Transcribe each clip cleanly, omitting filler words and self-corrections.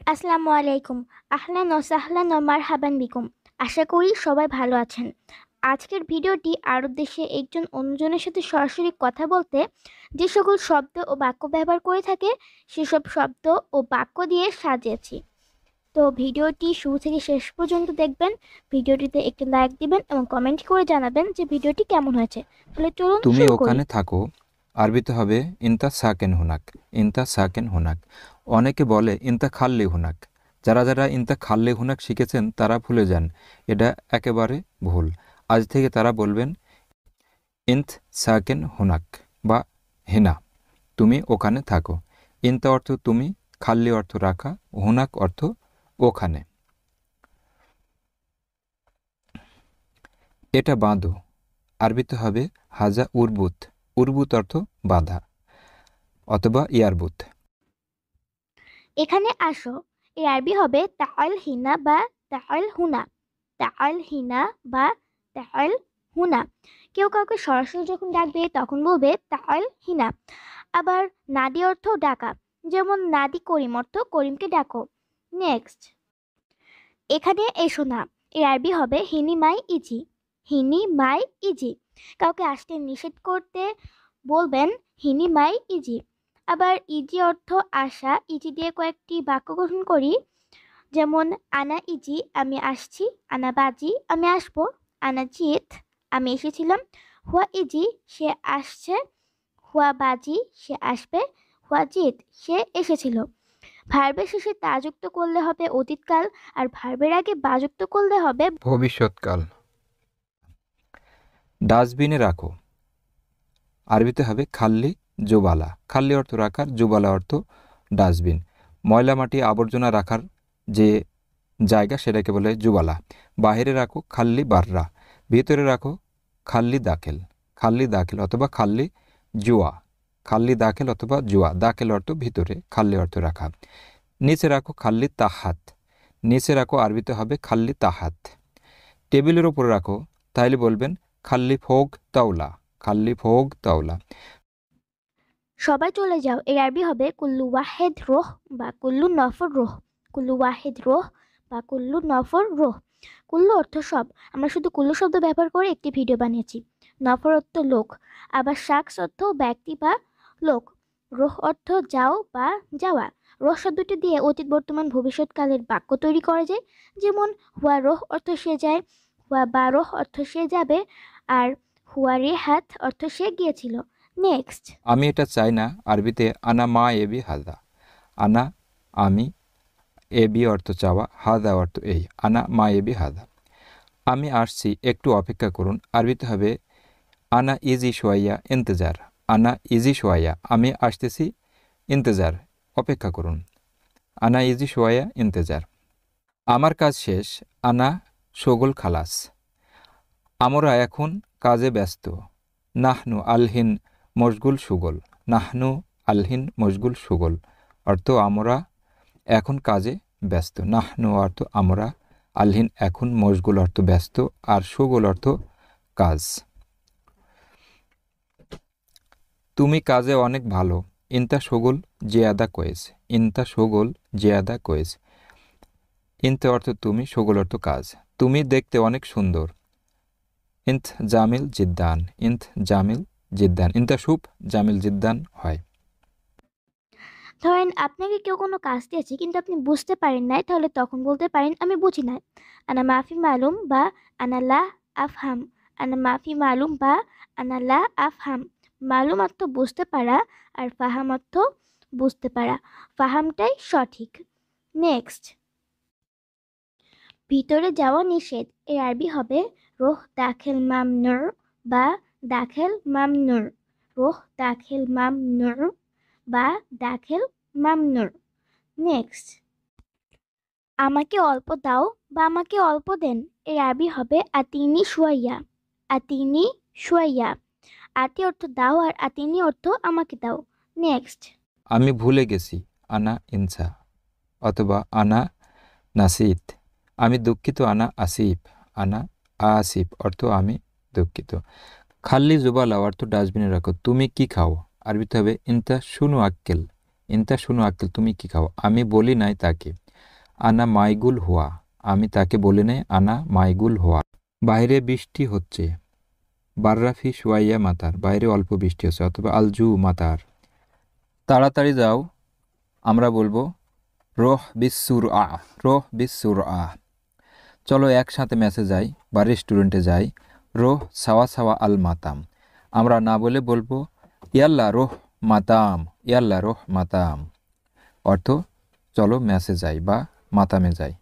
আসসালামু আলাইকুম। আহলান ও সাহলান ও মারহাবান বিকুম। আশা করি সবাই ভালো আছেন। আজকের ভিডিওটি আরব দেশে একজন অন্যজনের সাথে সরাসরি কথা বলতে যে সকল শব্দ ও বাক্য ব্যবহার করে থাকে সেসব শব্দ ও বাক্য দিয়ে সাজিয়েছি। তো ভিডিওটি শুরু থেকে শেষ পর্যন্ত দেখবেন। ভিডিওটিতে একটি লাইক দিবেন এবং কমেন্ট করে জানাবেন যে ভিডিওটি কেমন হয়েছে। তাহলে চলুন তুমি শুরু করি। ওখানে থাকো। আরবিতে হবে ইনতা সাকেন হুনাক। ইনতা সাকেন হুনাক। অনেকে বলে ইনতা খাল্লি হুনাক। যারা যারা ইনতা খাল্লি হুনাক শিখেছেন তারা ভুলে যান, এটা একেবারে ভুল। আজ থেকে তারা বলবেন ইন্ত সাকেন হুনাক বা হিনা। তুমি ওখানে থাকো। ইনতা অর্থ তুমি, খাল্লি অর্থ রাখা, হুনাক অর্থ ওখানে। এটা বাঁধো। আরবিতে হবে হাজা উরবুত। উরবুত অর্থ বাঁধা অথবা ইয়ারবুত। এখানে আসো, এর আরবি হবে তাআল হিনা বা তাআল হুনা। তাআল হিনা বা তাআল হুনা। কেউ কাউকে সরাসরি যখন ডাকবে তখন বলবে তাআল হিনা। আবার নাদি অর্থ ডাকা, যেমন নাদি করিম অর্থ করিমকে ডাকো। নেক্সট, এখানে এসো না, এর আরবি হবে হিনি মাই ইজি। হিনি মাই ইজি। কাউকে আসতে নিষেধ করতে বলবেন হিনি মাই ইজি। আবার ইজি অর্থ আসা, ইজি দিয়ে কয়েকটি বাক্য গঠন করি, যেমন আনা ইজি আমি আসছি, আনা বাজি আমি আসবো, আনা জিত আমি এসেছিলাম, হুয়া ইজি সে আসছে, হুয়া বাজি সে আসবে, হুয়া জিত সে এসেছিল। ভার্বের শেষে তা যুক্ত করলে হবে অতীতকাল, আর ভার্বের আগে বা যুক্ত করলে হবে। ভবিষ্যৎকাল। ডাস্টবিনে রাখো। আরবিতে হবে খাল্লি জুবালা। খাল্লি অর্থ রাখার, জুবালা অর্থ ডাস্টবিন। ময়লা মাটি আবর্জনা রাখার যে জায়গা সেটাকে বলে জুবালা। বাহিরে রাখো খাল্লি বাররা। ভিতরে রাখো খাল্লি দাখেল। খাল্লি দাখেল অথবা খাল্লি জুয়া। খাল্লি দাখেল অথবা জুয়া। দাখেল অর্থ ভিতরে, খাল্লি অর্থ রাখা। নিচে রাখো খাল্লি তাহাত। নিচে রাখো আরবিতে হবে খাল্লি তাহাত। টেবিলের ওপর রাখো, তাইলে বলবেন খাল্লি ফোগ তাওলা। খাল্লি ফোগ তাওলা। সবাই চলে যাও, এর আরবি হবে কুল্লু ওয়াহেদ রোহ বা কুল্লু নফর রোহ। কুল্লু ওয়াহেদ রোহ বা কুল্লু নফর রোহ। কুল্লু অর্থ সব, আমরা শুধু কুল্লু শব্দ ব্যবহার করে একটি ভিডিও বানিয়েছি। নফর অর্থ লোক, আবার শাকস অর্থ ব্যক্তি বা লোক। রোহ অর্থ যাও বা যাওয়া। রোহ শব্দটি দিয়ে অতীত বর্তমান ভবিষ্যৎকালের বাক্য তৈরি করা যায়, যেমন হুয়া রোহ অর্থ সে যায়, হুয়া বা রোহ অর্থ সে যাবে, আর হুয়া রেহাত অর্থ সে গিয়েছিল। নেক্সট, আমি এটা চাই না। আরবিতে আনা মা এবি হাদা। আনা আমি, এবি অর্থ চাওয়া, হাদা অর্থ এই। আনা মা এবি হাদা। আমি আসছি, একটু অপেক্ষা করুন। আরবিতে হবে আনা ইজি সোয়াইয়া ইন্তজার। আনা ইজি সোয়াইয়া, আমি আসতেছি, ইন্তজার অপেক্ষা করুন। আনা ইজি সোয়াইয়া ইন্তজার। আমার কাজ শেষ। আনা শোগল খালাস। আমরা এখন কাজে ব্যস্ত। নাহনু আলহিন মশগুল সুগল। নাহনু আলহিন মশগুল সুগল অর্থ আমরা এখন কাজে ব্যস্ত। নাহনু অর্থ আমরা, আলহিন এখন, মশগুল অর্থ ব্যস্ত, আর সুগল অর্থ কাজ। তুমি কাজে অনেক ভালো। ইনতা শোগল জিয়াদা কোয়েস। ইনতা শোগল জিয়াদা কোয়েস। ইনতে অর্থ তুমি, শোগল অর্থ কাজ। তুমি দেখতে অনেক সুন্দর। ইন্ত জামিল জিদ্দান। ইন্ত জামিল জিদ্দান। ইনতা শুভ জামিল জিদ্দান হয়। ধরেন আপনাকে কেউ কোনো কাজ দিয়েছে কিন্তু আপনি বুঝতে পারেন নাই, তাহলে তখন বলতে পারেন আমি বুঝি নাই। আনা মাফি মালুম বা আনা লা আফহাম। আনা মাফি মালুম বা আনা লা আফহাম। মালুম অর্থ বুঝতে পারা, আর ফাহাম অর্থ বুঝতে পারা। ফাহামটাই সঠিক। নেক্সট, ভিতরে যাওয়া নিষেধ, এর আরবি হবে রোহ দাখিল মামনুর বা দাখিল মামনুর। রোহ দাখিল মামনুর বা দাখিল মামনুর। নেক্সট, আমাকে অল্প দাও বা আমাকে অল্প দেন, এর আরবি হবে আতিনি শুয়াইয়া। আতিনি শুয়াইয়া। আতি অর্থ দাও, আর আতিনি অর্থ আমাকে দাও। নেক্সট, আমি ভুলে গেছি। আনা ইনসা অথবা আনা নাসিত। আমি দুঃখিত। আনা আসিফ। আনা আসিফ অর্থ আমি দুঃখিত। খাল্লি জুবালা অর্থ ডাস্টবিনে রাখো। তুমি কি খাও? আরবিতে হবে ইনতা শুনু আক্কেল। ইনতা শুনু আক্কেল, তুমি কি খাও? আমি বলি নাই তাকে। আনা মাইগুল হুয়া, আমি তাকে বলি নাই আনা মাইগুল হুয়া। বাইরে বৃষ্টি হচ্ছে, বার্রাফি শুয়াইয়া মাতার, বাইরে অল্প বৃষ্টি হচ্ছে, অথবা আলজু মাতার। তাড়াতাড়ি যাও, আমরা বলবো রোহ বিসুর আ, রোহ বিসুর আ। চলো একসাথে ম্যাচে যাই বা রেস্টুরেন্টে যাই, রোহ সাওয়া সাওয়া আল মাতাম। আমরা না বলে বলবো ইয়াল্লা রোহ মাতাম, ইয়াল্লা রোহ মাতাম। অর্থ চলো ম্যাচে যাই বা মাতামে যাই।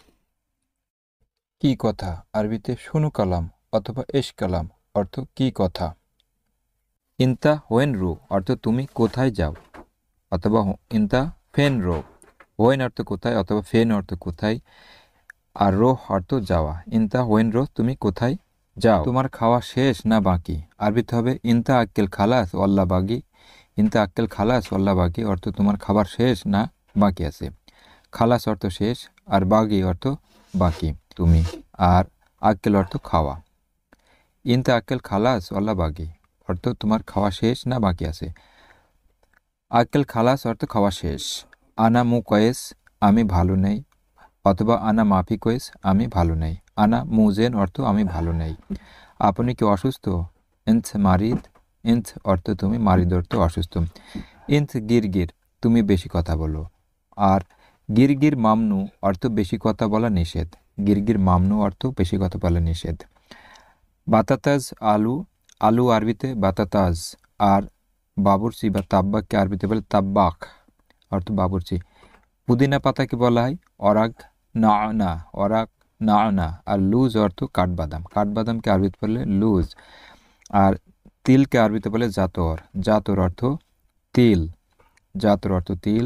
কি কথা, আরবিতে শুনু কালাম অথবা এশ কালাম, অর্থ কি কথা। ইনতা হোয়েন রো, অর্থ তুমি কোথায় যাও, অথবা ইনতা ফেন রো। হোয়েন অর্থ কোথায়, অথবা ফেন অর্থ কোথায়, আর রো অর্থ যাওয়া। ইনতা হোয়েন রো, তুমি কোথায় যাও। তোমার খাওয়া শেষ না বাকি, আরবিতে হবে ইনতা আক্কেল খালাস ওয়াল্লা বাগি। ইনতা আক্কেল খালাস ওয়াল্লা বাগি, অর্থ তোমার খাবার শেষ না বাকি আছে। খালাস অর্থ শেষ, আর বাগি অর্থ বাকি তুমি, আর আক্কেল অর্থ খাওয়া। ইনতা আক্কেল খালাস ওয়াল্লা বাগি, অর্থ তোমার খাওয়া শেষ না বাকি আছে। আক্কেল খালাস অর্থ খাওয়া শেষ। আনা মু কয়েস, আমি ভালো নেই, অথবা আনা মাফি কয়েস, আমি ভালো নেই। আনা মুজেন অর্থ আমি ভালো নেই। আপনি কি অসুস্থ, ইন্থ মারিদ, ইন্থ অর্থ তুমি, মারিদ অর্থ অসুস্থ। ইন্থ গিরগির, তুমি বেশি কথা বলো। আর গিরগির মামনু অর্থ বেশি কথা বলা নিষেধ। গিরগির মামনু অর্থ বেশি কথা বলা নিষেধ। বাতাতাজ আলু, আলু আরবিতে বাতাতাজ, আর বাবুরচি বা তাব্বাককে আরবিতে বলে তাব্বাক, অর্থ বাবুরচি। পুদিনা পাতাকে বলা হয় অরাক না না, অরাক না না। আর লুজ অর্থ কাঠবাদাম, কাঠবাদামকে আরবিতে বলে লুজ। আর তিলকে আরবিতে বলে জাতর, জাতর অর্থ তিল, জাতর অর্থ তিল।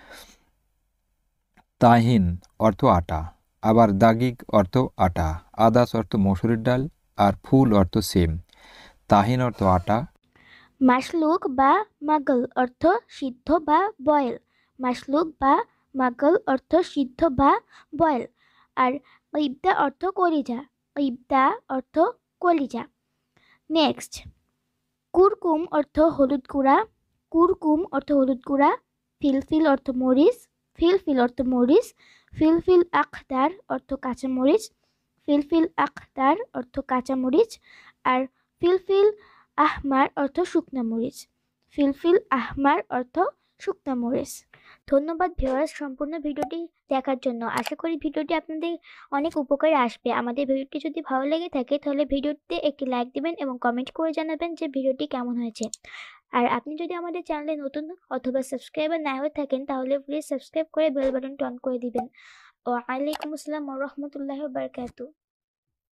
তাহিন অর্থ আটা, আবার দাগিগ অর্থ আটা। আদাস অর্থ মসুরির ডাল, আর ফুল অর্থ সিম। তাহিন অর্থ আটা। মাসলুক বা মাগল অর্থ সিদ্ধ বা বয়েল। মাসলুক বা মাগল অর্থ সিদ্ধ বা বয়েল। আর ইবদা অর্থ কলিজা, ইবদা অর্থ কলিজা। নেক্সট, কুরকুম অর্থ হলুদ গুঁড়া, কুরকুম অর্থ হলুদ গুঁড়া। ফিলফিল অর্থ মরিচ, ফিলফিল অর্থ মরিচ। ফিলফিল আখদার অর্থ কাঁচামরিচ, ফিলফিল আখদার অর্থ কাঁচামরিচ। আর ফিলফিল আহমার অর্থ শুকনা মরিচ, ফিলফিল আহমার অর্থ শুকনা মরিচ। ধন্যবাদ ভিউয়ার্স সম্পূর্ণ ভিডিওটি দেখার জন্য। আশা করি ভিডিওটি আপনাদের অনেক উপকারে আসবে। আমাদের ভিডিওটি যদি ভালো লেগে থাকে তাহলে ভিডিওতে একটি লাইক দিবেন এবং কমেন্ট করে জানাবেন যে ভিডিওটি কেমন হয়েছে। আর আপনি যদি আমাদের চ্যানেলে নতুন অথবা সাবস্ক্রাইবার না হয়ে থাকেন তাহলে প্লিজ সাবস্ক্রাইব করে বেল বাটনটি অন করে দিবেন। ওয়ালাইকুম আসসালাম ওয়া রাহমাতুল্লাহি ওয়া বারাকাতুহু।